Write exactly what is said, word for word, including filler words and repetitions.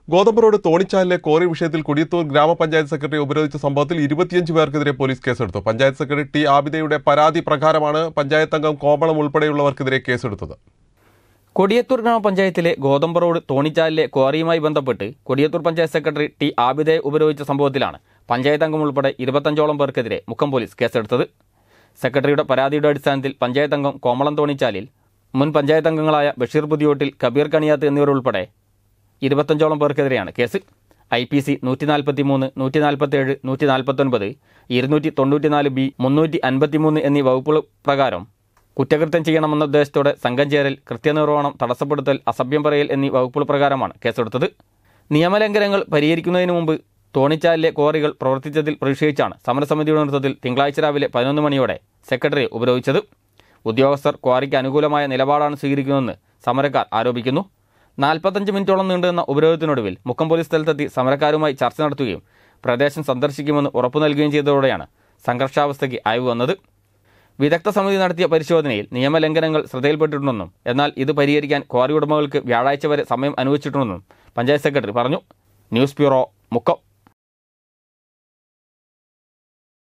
ഗോതമ്പ് road തോണിച്ചാലിലെ quarry വിഷയത്തിൽ കൊടിയത്തൂർ ഗ്രാമപഞ്ചായത്ത് സെക്രട്ടറി ഉപരോധിച്ച സംഭവത്തിൽ ഇരുപത്തിയഞ്ച് പേർക്കെതിരെ പോലീസ് കേസെടുത്തു. പഞ്ചായത്ത് സെക്രട്ടറി ടി ആബിദയുടെ പരാതി പ്രകാരമാണ് പഞ്ചായത്ത് അംഗം കോമളം ഉൾപ്പെടെയുള്ളവർക്കെതിരെ കേസെടുത്തത്. കൊടിയത്തൂർ ഗ്രാമപഞ്ചായത്തിലെ ഗോതമ്പ് റോഡ് തോണിച്ചാലിലെ ക്വാറിയുമായി ബന്ധപ്പെട്ട് കൊടിയത്തൂർ പഞ്ചായത്ത് സെക്രട്ടറി ടി ആബിദയെ ഉപരോധിച്ച സംഭവത്തിലാണ് പഞ്ചായത്ത് അംഗം ഉൾപ്പെടെ ഇരുപത്തഞ്ചോളം പേർക്കെതിരെ മുക്കം പോലീസ് കേസെടുത്തത്. സെക്രട്ടറിയുടെ പരാതിയുടെ അടിസ്ഥാനത്തിൽ പഞ്ചായത്ത് അംഗം കോമളം തോണിച്ചാലിൽ, മുൻ പഞ്ചായത്ത് അംഗങ്ങളായ ബഷീർ പുതിയോട്ടിൽ, കബീർ കണിയാത്ത് എന്നിവരുൾപ്പെടെ ഇരുപത്തഞ്ചോളം പേർക്കെതിരെയാണ് കേസ്. ഐ പി സി നൂറ്റി നാൽപ്പത്തി മൂന്ന്, നൂറ്റി നാൽപ്പത്തേഴ്, നൂറ്റി നാൽപ്പത്തൊൻപത്, ഇരുന്നൂറ്റി തൊണ്ണൂറ്റിനാല് ബി, മുന്നൂറ്റി അൻപത്തിമൂന്ന് എന്നീ വകുപ്പുകൾ പ്രകാരം കുറ്റകൃത്യം ചെയ്യണമെന്ന ഉദ്ദേശത്തോടെ സംഘം ചേരൽ, കൃത്യനിർവഹണം, തടസ്സപ്പെടുത്തൽ, അസഭ്യം പറയൽ എന്നീ വകുപ്പുകൾ പ്രകാരമാണ് കേസെടുത്തത്. നിയമലംഘനങ്ങൾ പരിഹരിക്കുന്നതിന് മുമ്പ് തോണിച്ചാലിലെ ക്വാറികൾ പ്രവർത്തിച്ചതിൽ പ്രതിഷേധിച്ചാണ് സമരസമിതിയുടെ നേതൃത്വത്തിൽ തിങ്കളാഴ്ച രാവിലെ പതിനൊന്ന് മണിയോടെ സെക്രട്ടറിയെ ഉപരോധിച്ചത്. ഉദ്യോഗസ്ഥർ ക്വാറിക്ക് അനുകൂലമായ നിലപാടാണ് സ്വീകരിക്കുന്നതെന്ന് സമരക്കാർ ആരോപിക്കുന്നു. നാൽപ്പത്തഞ്ച് മിനിറ്റോളം നീണ്ടുനിന്ന ഉപരോധത്തിനൊടുവിൽ മുക്കം പോലീസ് സ്ഥലത്തെത്തി സമരക്കാരുമായി ചർച്ച നടത്തുകയും പ്രദേശം സന്ദർശിക്കുമെന്ന് ഉറപ്പു നൽകുകയും ചെയ്തതോടെയാണ് സംഘർഷാവസ്ഥയ്ക്ക് അയവ് വന്നത്. വിദഗ്ധ സമിതി നടത്തിയ പരിശോധനയിൽ നിയമലംഘനങ്ങൾ ശ്രദ്ധയിൽപ്പെട്ടിട്ടുണ്ടെന്നും എന്നാൽ ഇത് പരിഹരിക്കാൻ ക്വാറി ഉടമകൾക്ക് വ്യാഴാഴ്ച വരെ സമയം അനുവദിച്ചിട്ടുണ്ടെന്നും പഞ്ചായത്ത് സെക്രട്ടറി പറഞ്ഞു. News bureau, Mukkam.